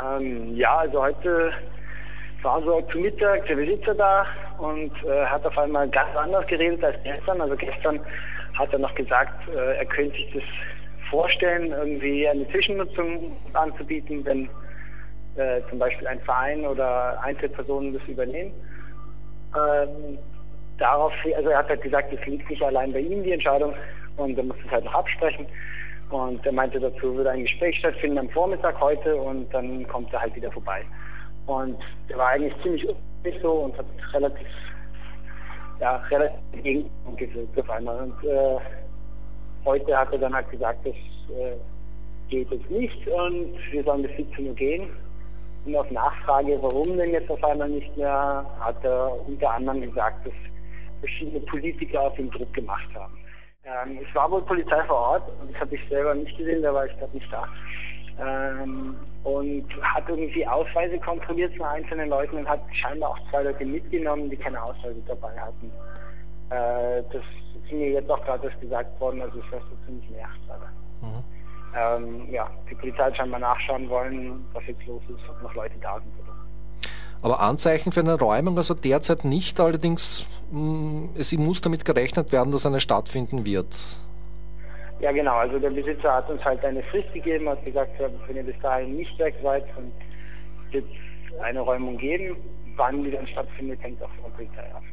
Ja, also heute war so zu Mittag der Besitzer da und hat auf einmal ganz anders geredet als gestern. Also gestern hat er noch gesagt, er könnte sich das vorstellen, irgendwie eine Zwischennutzung anzubieten, wenn zum Beispiel ein Verein oder Einzelpersonen das übernehmen. Also er hat halt gesagt, es liegt nicht allein bei ihm, die Entscheidung, und er muss es halt noch absprechen. Und er meinte, dazu würde ein Gespräch stattfinden am Vormittag heute und dann kommt er halt wieder vorbei. Und er war eigentlich ziemlich unruhig so und hat relativ gegen gewirkt auf einmal. Und heute hat er dann halt gesagt, das geht jetzt nicht und wir sollen bis 17 Uhr gehen. Und auf Nachfrage, warum denn jetzt auf einmal nicht mehr, hat er unter anderem gesagt, dass verschiedene Politiker auf ihn Druck gemacht haben. Es war wohl Polizei vor Ort, das habe ich selber nicht gesehen, da war ich gerade nicht da. Und hat irgendwie Ausweise kontrolliert von einzelnen Leuten und hat scheinbar auch 2 Leute mitgenommen, die keine Ausweise dabei hatten. Das ist mir jetzt auch gerade gesagt worden, also ich weiß so ziemlich nervt. Die Polizei hat scheinbar nachschauen wollen, was jetzt los ist, ob noch Leute da sind oder. Aber Anzeichen für eine Räumung, also derzeit nicht, allerdings es muss damit gerechnet werden, dass eine stattfinden wird. Ja genau, also der Besitzer hat uns halt eine Frist gegeben, hat gesagt, wenn ihr bis dahin nicht weg seid, dann wird es eine Räumung geben. Wann die dann stattfindet, hängt auch von der Polizei ab.